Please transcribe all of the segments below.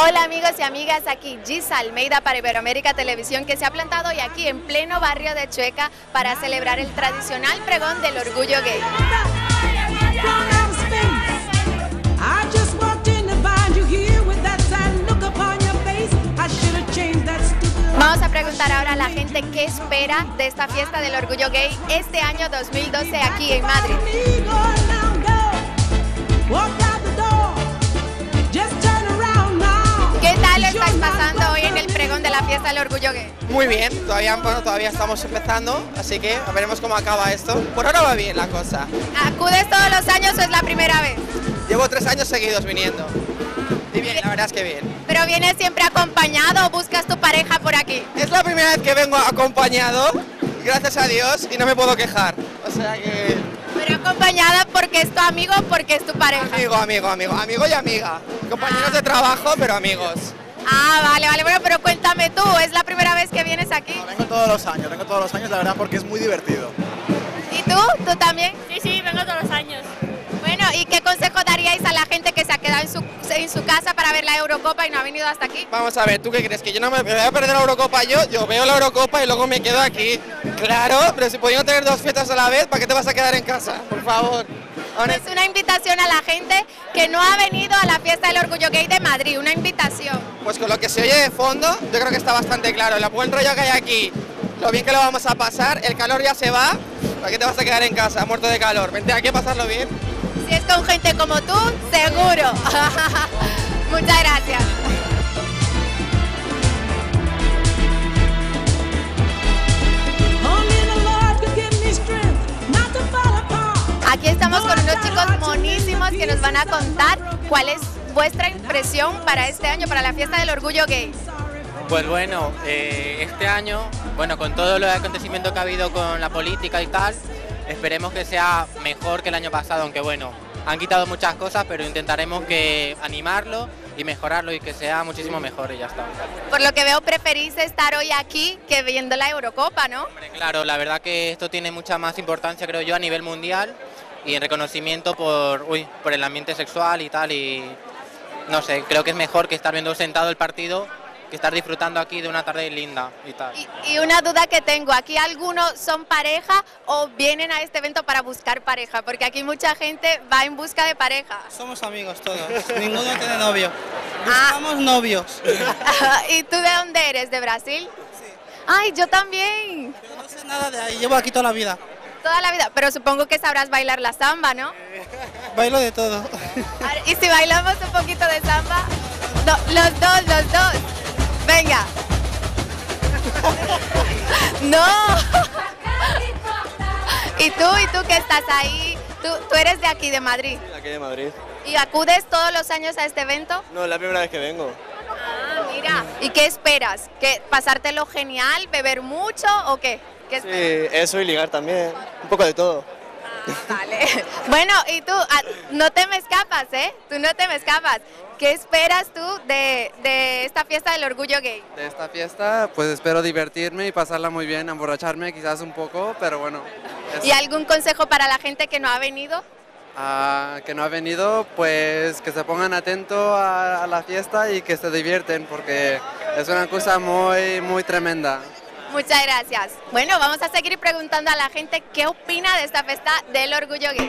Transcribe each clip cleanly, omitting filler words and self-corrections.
Hola amigos y amigas, aquí Gisa Almeida para Iberoamérica Televisión, que se ha plantado hoy aquí en pleno barrio de Chueca para celebrar el tradicional pregón del orgullo gay. Vamos a preguntar ahora a la gente qué espera de esta fiesta del orgullo gay este año 2012 aquí en Madrid. ¿Qué tal lo estáis pasando hoy en el pregón de la fiesta del orgullo gay? Muy bien, todavía estamos empezando, así que veremos cómo acaba esto. Por ahora va bien la cosa. ¿Acudes todos los años o es la primera vez? Llevo 3 años seguidos viniendo. Y bien, la verdad es que bien. ¿Pero vienes siempre acompañado o buscas tu pareja por aquí? Es la primera vez que vengo acompañado, gracias a Dios, y no me puedo quejar. O sea que... ¿Pero acompañada porque es tu amigo o porque es tu pareja? Amigo y amiga. Compañeros de trabajo, pero amigos. Ah, vale, bueno, pero cuéntame tú, ¿es la primera vez que vienes aquí? No, vengo todos los años, la verdad, porque es muy divertido. ¿Y tú? ¿Tú también? Sí, vengo todos los años. Bueno, ¿y qué consejo daríais a la gente que se ha quedado en su casa para ver la Eurocopa y no ha venido hasta aquí? Vamos a ver, ¿tú qué crees? ¿Que yo no me voy a perder la Eurocopa yo veo la Eurocopa y luego me quedo aquí? Claro, pero si podíamos tener 2 fiestas a la vez, ¿para qué te vas a quedar en casa? Por favor. Es una invitación a la gente que no ha venido a la fiesta del orgullo gay de Madrid, una invitación. Pues con lo que se oye de fondo, yo creo que está bastante claro. El buen rollo que hay aquí, lo bien que lo vamos a pasar, el calor ya se va, ¿para qué te vas a quedar en casa, muerto de calor? Vente aquí a pasarlo bien. Si es con gente como tú, seguro. Muchas gracias. Aquí estamos con unos chicos monísimos que nos van a contar cuál es vuestra impresión para este año, para la fiesta del orgullo gay. Pues bueno, este año, con todo los acontecimientos que ha habido con la política y tal, esperemos que sea mejor que el año pasado, aunque bueno, han quitado muchas cosas, pero intentaremos animarlo y mejorarlo y que sea muchísimo mejor y ya está. Por lo que veo, preferís estar hoy aquí que viendo la Eurocopa, ¿no? Hombre, claro, la verdad que esto tiene mucha más importancia, creo yo, a nivel mundial y en reconocimiento por el ambiente sexual y tal, y no sé, creo que es mejor que estar viendo sentado el partido que estar disfrutando aquí de una tarde linda y tal. Y una duda que tengo, ¿aquí algunos son pareja o vienen a este evento para buscar pareja? Porque aquí mucha gente va en busca de pareja. Somos amigos todos, ninguno tiene novio. Buscamos novios. ¿Y tú de dónde eres? ¿De Brasil? Sí. Ay, yo también. Yo no sé nada de ahí, llevo aquí toda la vida. Toda la vida, pero supongo que sabrás bailar la samba, ¿no? Bailo de todo. ¿Y si bailamos un poquito de samba? No, los dos. Venga. No. ¿Y tú que estás ahí? ¿Tú eres de aquí, de Madrid? Sí, aquí de Madrid. ¿Y acudes todos los años a este evento? No, es la primera vez que vengo. Ah, mira. ¿Y qué esperas? ¿Que pasártelo genial, beber mucho o qué? ¿Qué Sí, esperas? eso y ligar también, un poco de todo. Vale. Bueno, y tú, no te me escapas, ¿eh? Tú no te me escapas. ¿Qué esperas tú de esta fiesta del orgullo gay? De esta fiesta, pues espero divertirme y pasarla muy bien, emborracharme quizás un poco, pero bueno. ¿Y algún consejo para la gente que no ha venido? Que no ha venido, pues que se pongan atentos a la fiesta y que se divierten, porque es una cosa muy tremenda. Muchas gracias. Bueno, vamos a seguir preguntando a la gente qué opina de esta fiesta del orgullo gay.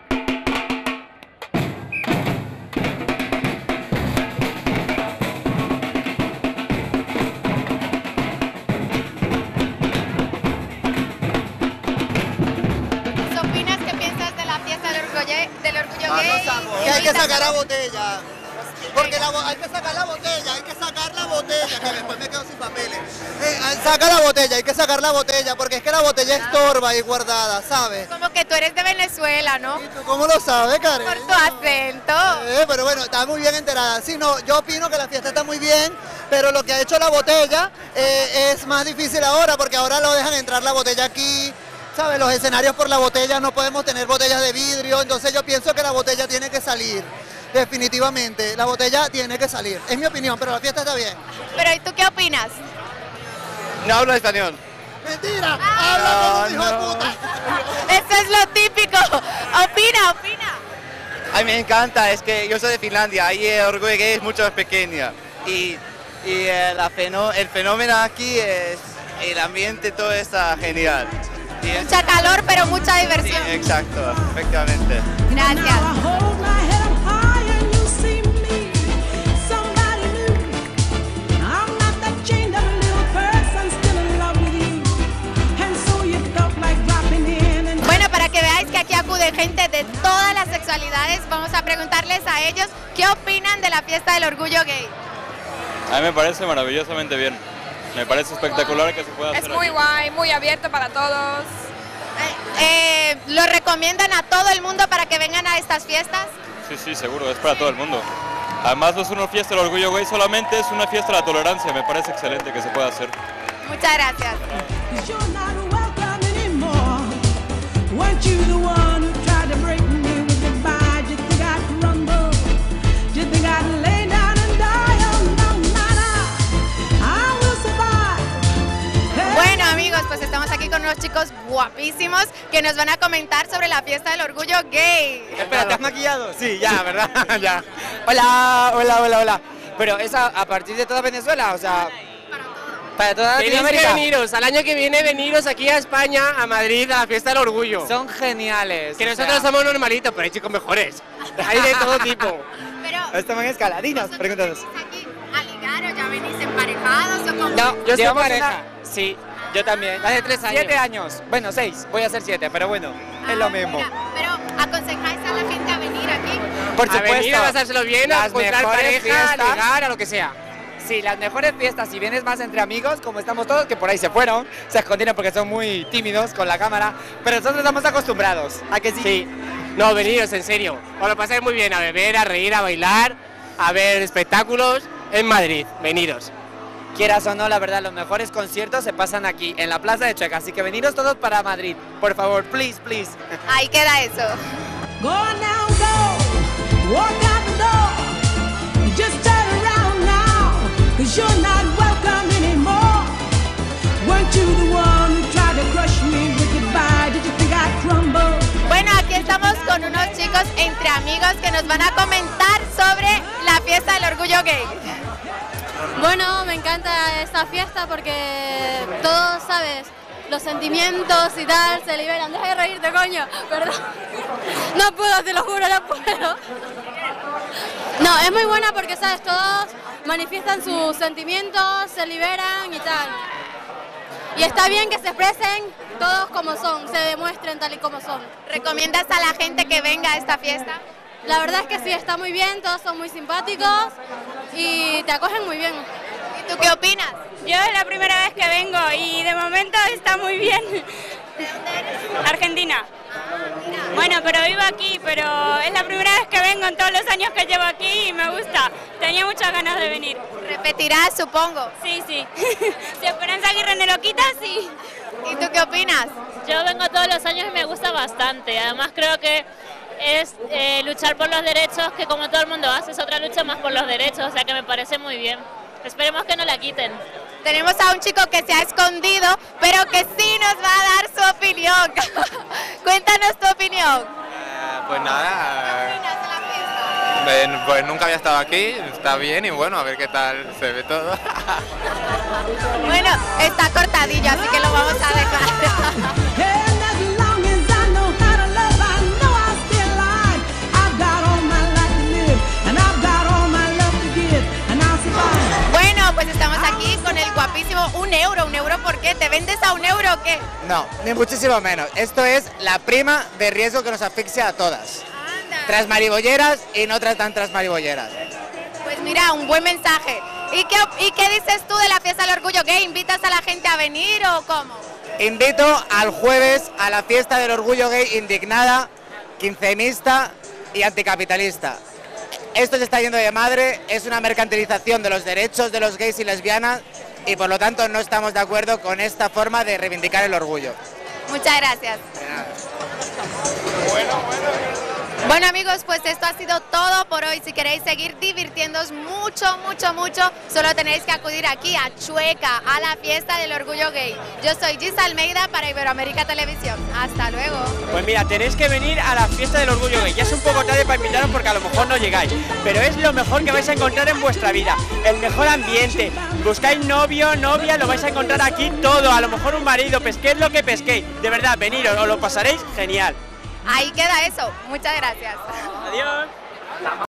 ¿Qué opinas? ¿Qué piensas de la fiesta del orgullo gay? Que hay que sacar la botella. Porque hay que sacar la botella, que después me quedo sin papeles. Hay que sacar la botella, porque es que la botella estorba ahí guardada, ¿sabes? Como que tú eres de Venezuela, ¿no? ¿Y tú cómo lo sabes, Karen? Por tu acento. Pero bueno, está muy bien enterada. Sí, no, yo opino que la fiesta está muy bien, pero lo que ha hecho la botella es más difícil ahora, porque ahora lo dejan entrar la botella aquí, ¿sabes? Los escenarios por la botella, no podemos tener botellas de vidrio, entonces yo pienso que la botella tiene que salir. Definitivamente, la botella tiene que salir. Es mi opinión, pero la fiesta está bien. Pero ¿y tú qué opinas? No hablo español. ¡Mentira! ¡Habla como un hijo de puta! Eso es lo típico. Opina. A mí me encanta, es que yo soy de Finlandia, ahí el orgullo gay es mucho más pequeña. y el fenómeno aquí es el ambiente, todo está genial. Mucha calor, pero mucha diversión. Sí, exacto, efectivamente. Gracias. Bueno, para que veáis que aquí acude gente de todas las sexualidades, vamos a preguntarles a ellos qué opinan de la fiesta del orgullo gay. A mí me parece maravillosamente bien. Me parece espectacular que se pueda hacer. Es muy guay, muy abierto para todos. ¿Lo recomiendan a todo el mundo para que vengan a estas fiestas? Sí, sí, seguro, es para todo el mundo. Además no es una fiesta del orgullo gay solamente, es una fiesta de la tolerancia. Me parece excelente que se pueda hacer. Muchas gracias. Bueno amigos, pues estamos aquí con unos chicos guapísimos que nos van a comentar sobre la fiesta del orgullo gay. Espera, ¿te has maquillado? Sí, ya, ¿verdad? Ya. Hola, hola, hola, hola. Pero es a partir de toda Venezuela, o sea... Para toda Latinoamérica. Tenéis que veniros, al año que viene veniros aquí a España, a Madrid, a la fiesta del orgullo. Son geniales. Que nosotros somos normalitos, pero hay chicos mejores. Hay de todo tipo. Pero... Estaban escaladinas, pregúntanos. aquí a ligar o ya venís emparejados o como... No, yo soy pareja. Sí, yo también. Hace 3 años. 7 años. Bueno, 6. Voy a hacer 7, pero bueno, es lo mismo. Mira, pero ¿aconsejáis a la gente a venir aquí? Por supuesto. A venir a pasárselo bien, a encontrar pareja, a ligar, a lo que sea. Sí, las mejores fiestas, si vienes más entre amigos, como estamos todos, que por ahí se fueron, se escondieron porque son muy tímidos con la cámara, pero nosotros estamos acostumbrados, ¿a que sí? Sí. No, veniros, en serio. Os lo pasáis muy bien, a beber, a reír, a bailar, a ver espectáculos en Madrid. Veniros. Quieras o no, la verdad, los mejores conciertos se pasan aquí, en la Plaza de Chueca, así que veniros todos para Madrid, por favor, please, please. Ahí queda eso. Go now, go, walk out the door, just turn around now, 'cause you're not welcome anymore. Weren't you the one who tried to crush me with goodbye? Did you think I'd crumble? Bueno, aquí estamos con unos chicos entre amigos que nos van a comentar sobre la fiesta del orgullo gay. Bueno, me encanta esta fiesta porque todos, ¿sabes? Los sentimientos y tal se liberan. Deja de reírte, coño, perdón. No puedo, te lo juro, no puedo. No, es muy buena porque, ¿sabes? Todos manifiestan sus sentimientos, se liberan y tal. Y está bien que se expresen todos como son, se demuestren tal y como son. ¿Recomiendas a la gente que venga a esta fiesta? La verdad es que sí, está muy bien, todos son muy simpáticos y te acogen muy bien. ¿Y tú qué opinas? Yo es la primera vez que vengo y de momento está muy bien. ¿De dónde eres? Argentina. Bueno, pero vivo aquí, pero es la primera vez que vengo en todos los años que llevo aquí y me gusta. Tenía muchas ganas de venir. ¿Repetirás, supongo? Sí, sí. Si Esperanza Aguirre me lo quita, sí. ¿Y tú qué opinas? Yo vengo todos los años y me gusta bastante. Además creo que es luchar por los derechos, que como todo el mundo hace, es otra lucha más por los derechos, o sea que me parece muy bien. Esperemos que no la quiten. Tenemos a un chico que se ha escondido, pero que sí nos va a dar su opinión. Cuéntanos tu opinión. Pues nada, ¿Qué opinas de la fiesta? pues nunca había estado aquí, está bien y bueno, a ver qué tal se ve todo. Bueno, está cortadillo, así que lo vamos a dejar. Bueno, pues estamos aquí con el guapísimo €1. ¿1 por qué? ¿Te vendes a €1 o qué? No, ni muchísimo menos. Esto es la prima de riesgo que nos asfixia a todas. Anda. Tras maribolleras y no tras tantas maribolleras. Pues mira, un buen mensaje. ¿Y qué dices tú de la fiesta del orgullo gay? ¿Invitas a la gente a venir o cómo? Invito al jueves a la fiesta del orgullo gay indignada, quincenista y anticapitalista. Esto se está yendo de madre, es una mercantilización de los derechos de los gays y lesbianas y por lo tanto no estamos de acuerdo con esta forma de reivindicar el orgullo. Muchas gracias. Bueno amigos, pues esto ha sido todo por hoy. Si queréis seguir divirtiéndoos mucho, solo tenéis que acudir aquí a Chueca, a la fiesta del orgullo gay. Yo soy Gis Almeida para Iberoamérica Televisión. Hasta luego. Pues mira, tenéis que venir a la fiesta del orgullo gay. Ya es un poco tarde para invitaros porque a lo mejor no llegáis, pero es lo mejor que vais a encontrar en vuestra vida. El mejor ambiente. Buscáis novio, novia, lo vais a encontrar aquí todo. A lo mejor un marido, pesquéis lo que pesquéis. De verdad, veniros, os lo pasaréis genial. Ahí queda eso. Muchas gracias. Adiós.